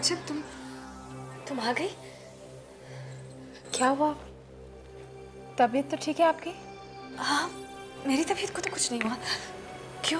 कंचन, तुम आ गई? क्या हुआ? तबीयत तो ठीक है आपकी? हाँ, मेरी तबीयत को तो कुछ नहीं हुआ। क्यों?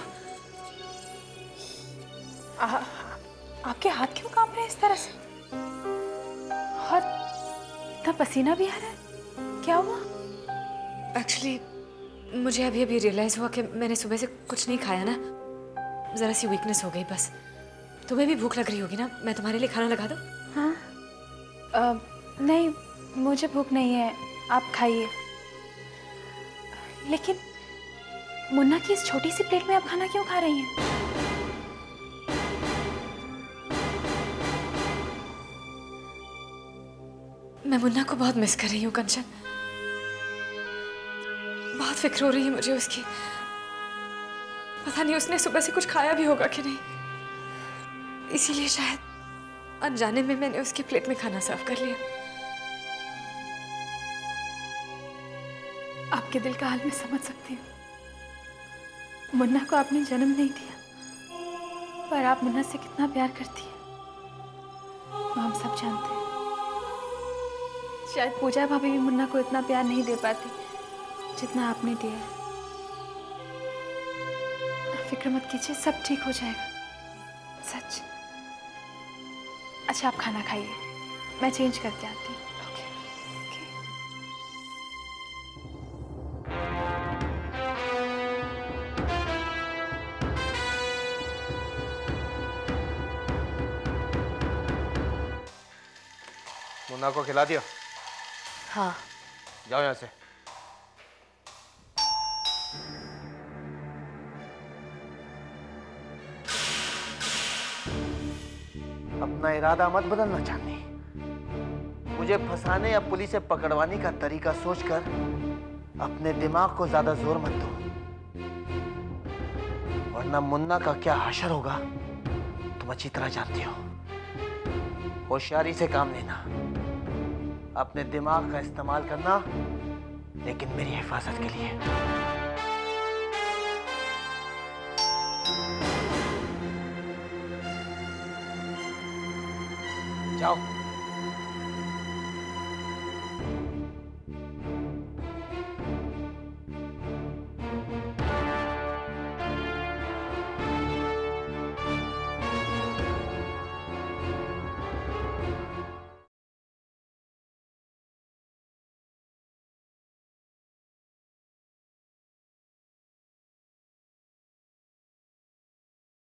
आपके हाथ क्यों कांप रहे हैं इस तरह से? और इतना पसीना भी आ रहा है, क्या हुआ? एक्चुअली मुझे अभी अभी रियलाइज हुआ कि मैंने सुबह से कुछ नहीं खाया ना, जरा सी वीकनेस हो गई बस। तुम्हें भी भूख लग रही होगी ना, मैं तुम्हारे लिए खाना लगा दूं? हाँ, नहीं मुझे भूख नहीं है, आप खाइए। लेकिन मुन्ना की इस छोटी सी प्लेट में आप खाना क्यों खा रही हैं? मैं मुन्ना को बहुत मिस कर रही हूँ कंचन। बहुत फिक्र हो रही है मुझे उसकी। पता नहीं उसने सुबह से कुछ खाया भी होगा कि नहीं, इसीलिए शायद अनजाने में मैंने उसकी प्लेट में खाना सर्व कर लिया। आपके दिल का हाल मैं समझ सकती हूँ। मुन्ना को आपने जन्म नहीं दिया, पर आप मुन्ना से कितना प्यार करती हैं वो हम सब जानते हैं। शायद पूजा भाभी भी मुन्ना को इतना प्यार नहीं दे पाती जितना आपने दिया है। फिक्र मत कीजिए, सब ठीक हो जाएगा, सच। अच्छा आप खाना खाइए, मैं चेंज करके आती हूँ। Okay okay. मुन्ना को खिला दिया? हाँ। जाओ यहाँ से। अपना इरादा मत बदलना चाहनी। मुझे फंसाने या पुलिस से पकड़वाने का तरीका सोचकर अपने दिमाग को ज्यादा जोर मत दो, वरना मुन्ना का क्या हशर होगा तुम अच्छी तरह जानती हो। होशियारी से काम लेना, अपने दिमाग का इस्तेमाल करना, लेकिन मेरी हिफाजत के लिए। जाओ।